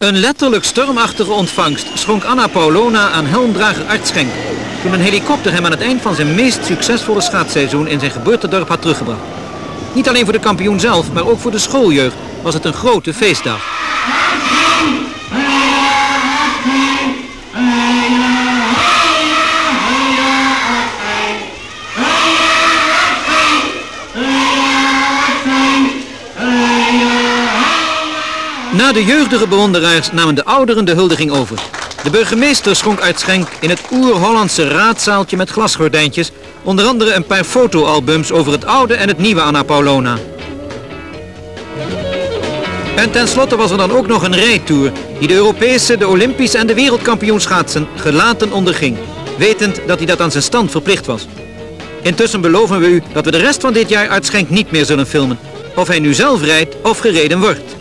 Een letterlijk stormachtige ontvangst schonk Anna Paulona aan helmdrager Art Schenk toen een helikopter hem aan het eind van zijn meest succesvolle schaatsseizoen in zijn geboortedorp had teruggebracht. Niet alleen voor de kampioen zelf, maar ook voor de schooljeugd was het een grote feestdag. Na de jeugdige bewonderaars namen de ouderen de huldiging over. De burgemeester schonk Art Schenk in het oer-Hollandse raadzaaltje met glasgordijntjes onder andere een paar fotoalbums over het oude en het nieuwe Anna Paulona. En tenslotte was er dan ook nog een rijtour die de Europese, de Olympische en de wereldkampioenschaatsen gelaten onderging, wetend dat hij dat aan zijn stand verplicht was. Intussen beloven we u dat we de rest van dit jaar Art Schenk niet meer zullen filmen, of hij nu zelf rijdt of gereden wordt.